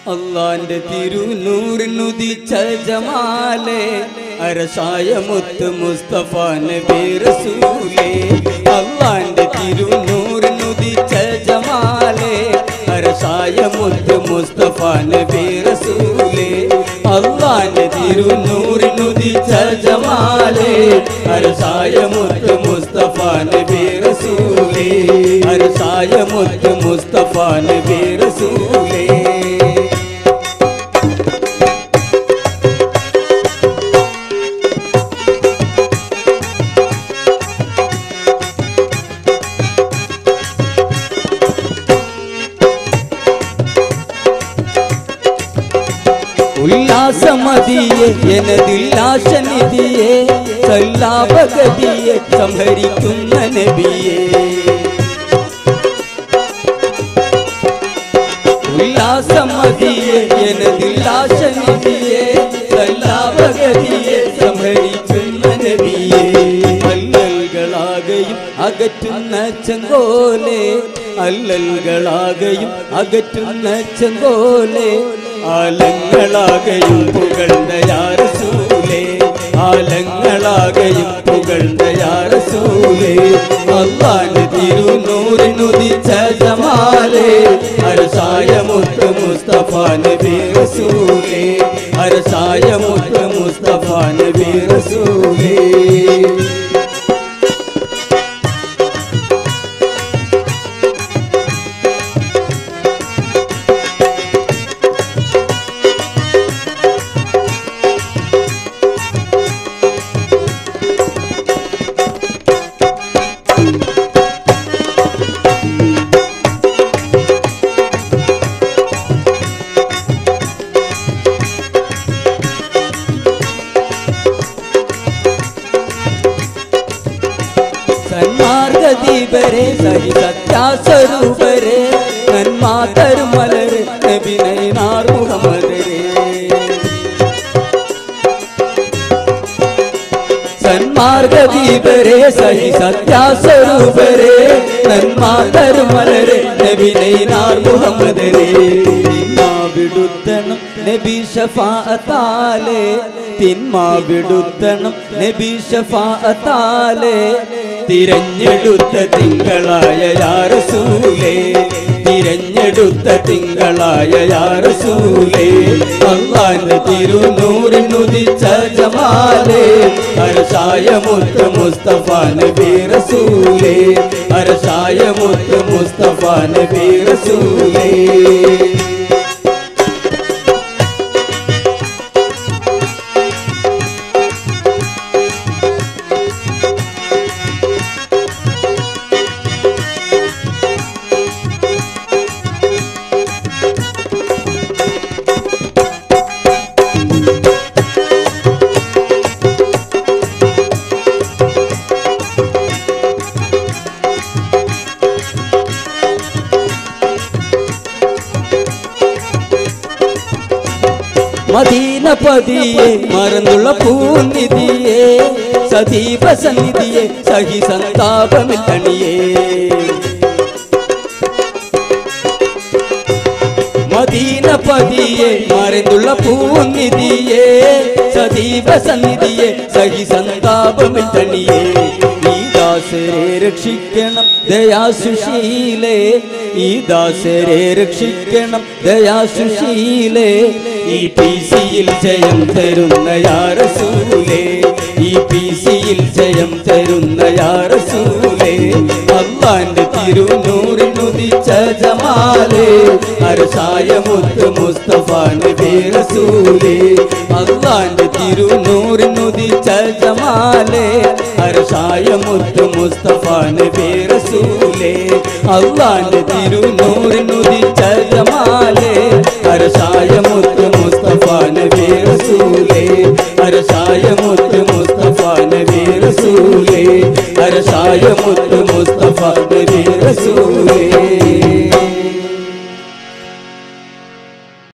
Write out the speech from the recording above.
അല്ലാന്റെ തിരുനൂറിനുദിച്ച ജമാലേ അരശായ മുത്ത് മുസ്തഫ നബി റസൂലേ അല്ലാന്റെ തിരുനൂറിനുദിച്ച ജമാലേ അരശായ മുത്ത് മുസ്തഫ നബി റസൂലേ അല്ലാന്റെ തിരുനൂറിനുദിച്ച ജമാലേ അരശായ മുത്ത് മുസ്തഫ നബി റസൂലേ അരശായ മുത്ത് മുസ്തഫ നബി റസൂലേ ഉല്ലാസമതിയെ എനദില്ലാശനിധിയെ സല്ലാപഗതിയെ സംഹരിക്കുന്ന നബിയെ ഉല്ലാസമതിയെ എനദില്ലാശനിധിയെ സല്ലാപഗതിയെ സംഹരിക്കുന്ന നബിയെ അല്ലൽകളാകയും അകറ്റുന്ന ചെങ്കോലെ അല്ലൽകളാകയും അകറ്റുന്ന ചെങ്കോലെ ആലങ്ങളാകയും പുകഴ്ന്ന യാ റസൂലേ ആലങ്ങളാകയും പുകഴ്ന്ന യാ റസൂലേ അല്ലാഹുവിന്റെ തിരുനൂറിനുദിച്ച ജമാലേ അരശായ മുത്ത് മുസ്തഫ നബി റസൂലേ അരശായ മുത്ത് മുസ്തഫ നബി റസൂലേ സന്മാർഗദീപരെ സഹി സത്യാസ്വരൂപരെ നന്മാതരുമലരെ നബി നൈനാർ മുഹമ്മദരെ സന്മാർഗദീപരെ സഹി സത്യാസ്വരൂപരെ നന്മാതരുമലരെ നബി നൈനാർ മുഹമ്മദരെ തിന്മാ വിടുത്തണം നബി ശഫാഅത്താലേ തിന്മാ വിടുത്തണം നബി ശഫാഅത്താലേ തിരഞ്ഞെടുത്ത തിങ്കളായ യാ റസൂലേ തിരഞ്ഞെടുത്ത തിങ്കളായ യാ റസൂലേ അല്ലാഹുവിന്റെ തിരുനൂറിനുദിച്ച ജമാലേ അരശായ മുത്ത് മുസ്തഫ നബി റസൂലേ അരശായ മുത്ത് മുസ്തഫ നബി റസൂലേ മദീന പതിയെ മറന്നുള്ള പൂനിധിയെ സദീപ സന്നിധിയെ സഹി സന്താപമില്ലണിയേ മദീന പതിയെ മറന്നുള്ള പൂനിധിയെ സദീപ സന്നിധിയെ സഹി സന്താപമില്ലണിയേ ഈ ദാസരെ രക്ഷിക്കണം ദയാസുശീലേ ഈ ദാസരെ രക്ഷിക്കണം ദയാസുശീലേ ഈ പിസിയിൽ ജയം തരുന്ന യാ റസൂലേ ഈ പിസിയിൽ ജയം തരുന്ന യാ റസൂലേ അല്ലാഹുവിന്റെ തിരുനൂറിനുദിച്ച ജമാലേ അരശായ മുത്ത് മുസ്തഫ നബി റസൂലേ അല്ലാഹുവിന്റെ തിരുനൂറിനുദിച്ച ജമാലേ അരശായ മുത്ത് മുസ്തഫ നബി റസൂലേ അല്ലാഹുവിന്റെ തിരുനൂറിനുദിച്ച ജമാലേ അരശായ മുത്ത് മുസ്തഫ നബി റസൂലേ അരശായ മുത്ത് മുസ്തഫ നബി റസൂലേ അരശായ മുത്ത് മുസ്തഫ നബി റസൂലേ